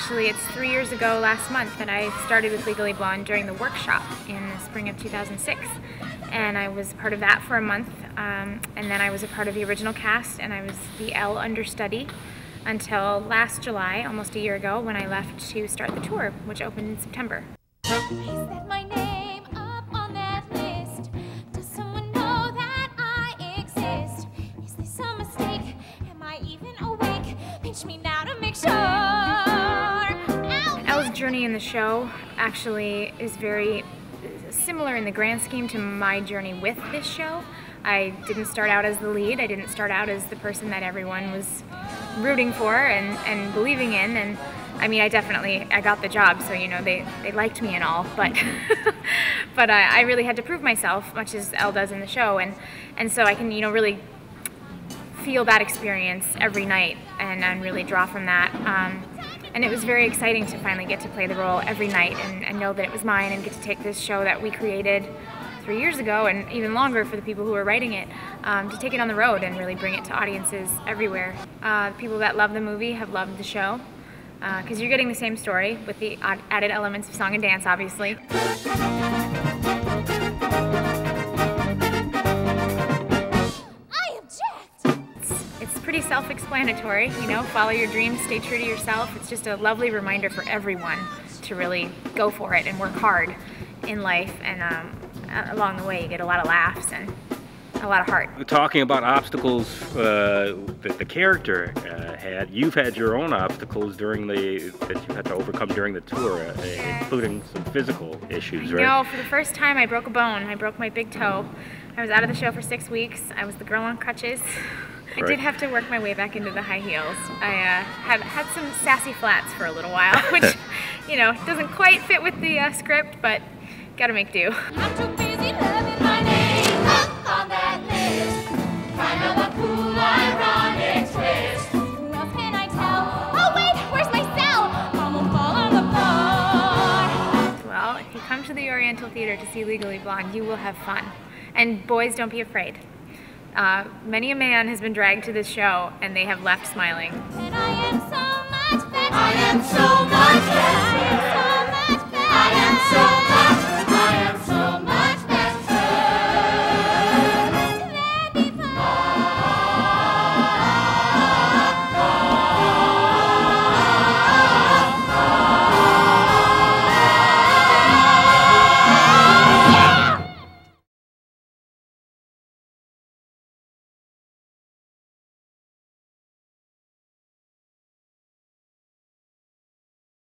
Actually, it's 3 years ago last month that I started with Legally Blonde during the workshop in the spring of 2006. And I was part of that for a month, and then I was a part of the original cast, and I was the L understudy until last July, almost a year ago, when I left to start the tour, which opened in September. Is that my name up on that list? Does someone know that I exist? Is this a mistake? Am I even awake? Pinch me now to make sure. Ow. Elle's journey in the show actually is very similar in the grand scheme to my journey with this show. I didn't start out as the lead. I didn't start out as the person that everyone was rooting for and believing in. And I mean, I got the job, so you know they liked me and all, but but I really had to prove myself, much as Elle does in the show, and so I can really feel that experience every night and really draw from that. And it was very exciting to finally get to play the role every night and know that it was mine and get to take this show that we created 3 years ago, and even longer for the people who were writing it, to take it on the road and really bring it to audiences everywhere. The people that love the movie have loved the show, because you're getting the same story with the added elements of song and dance, obviously. It's pretty self-explanatory, follow your dreams, stay true to yourself. It's just a lovely reminder for everyone to really go for it and work hard in life, and along the way you get a lot of laughs and a lot of heart. Talking about obstacles that the character had, you've had your own obstacles that you had to overcome during the tour, including some physical issues, right? No, for the first time I broke a bone. I broke my big toe. I was out of the show for 6 weeks. I was the girl on crutches. I did have to work my way back into the high heels. I had some sassy flats for a little while, which, doesn't quite fit with the script, but gotta make do. I'm too busy loving my name up on that list. Kind of a cool, ironic twist. Who else can I tell? Oh wait, where's my cell? Mom will fall on the floor. Well, if you come to the Oriental Theater to see Legally Blonde, you will have fun. And boys, don't be afraid. Many a man has been dragged to this show, and they have left smiling. And I am so much better. I am so much better. I am so much better. I am so